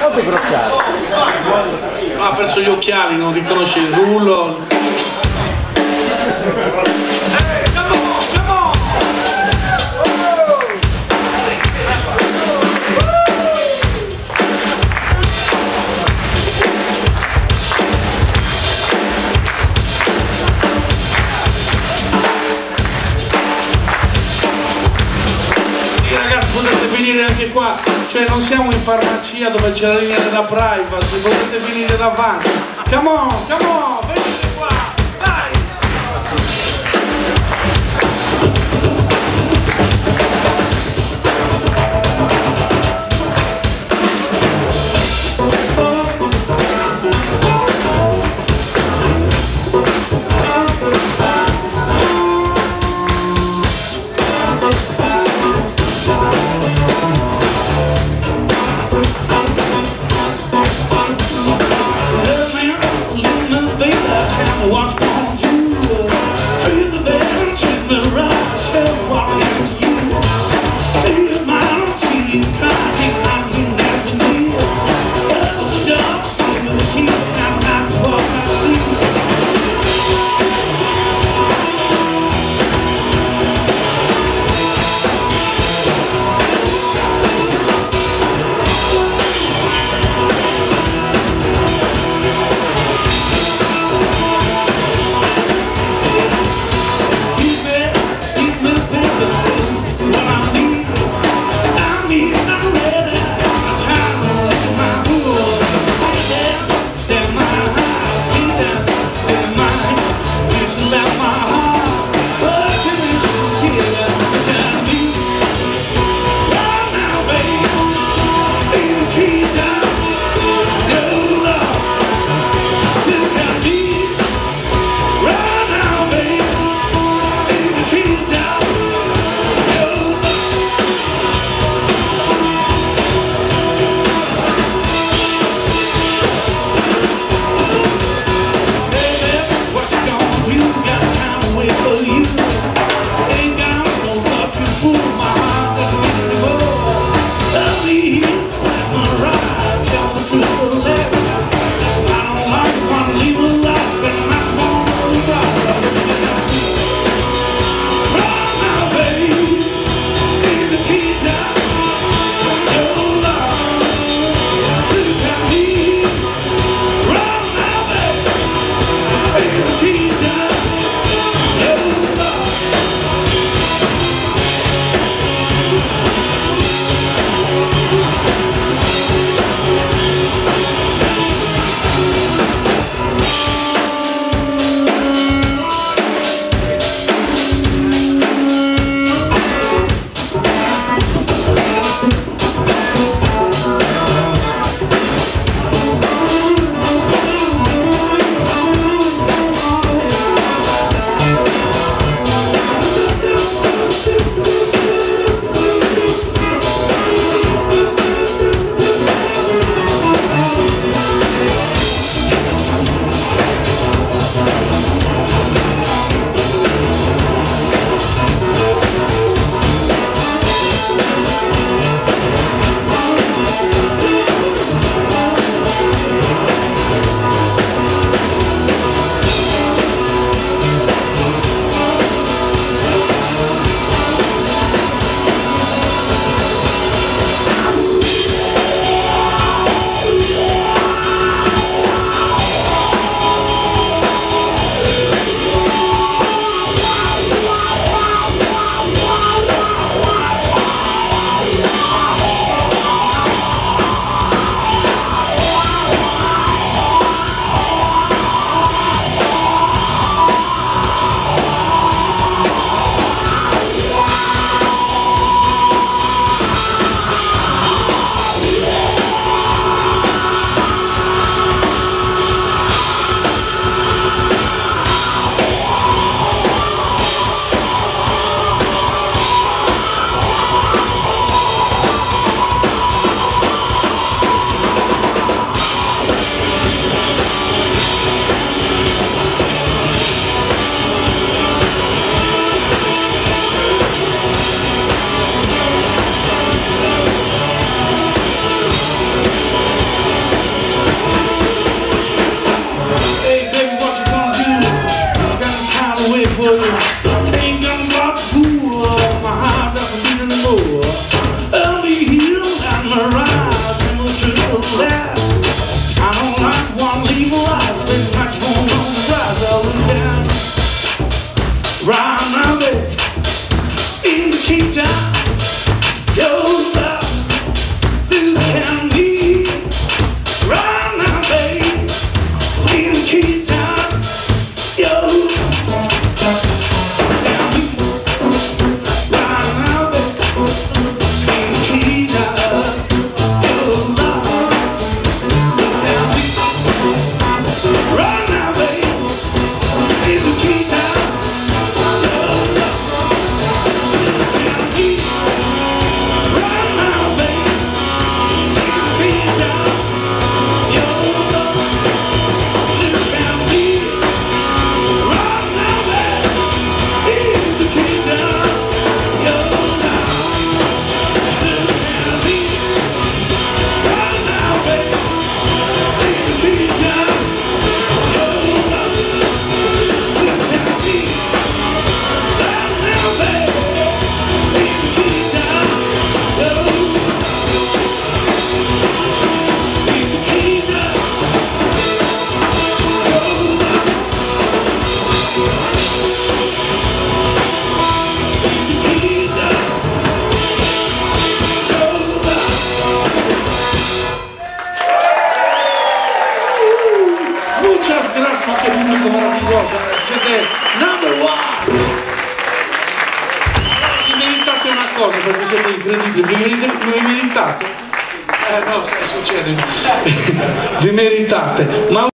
Molto crociato. Ha perso gli occhiali, non riconosce il rullo. Potete venire anche qua, cioè non siamo in farmacia dove c'è la linea della privacy, potete venire davanti. Come on, venite qua, dai! Watch on you, treat the bad, treat the right, step walking into you. See your mind, see you cry, he's not doing that for me. Open the door, give me the keys, now I'm not walking out to see. Fool my heart, that's what you want. I'll be here, my ride. succede? Vi meritate. Ma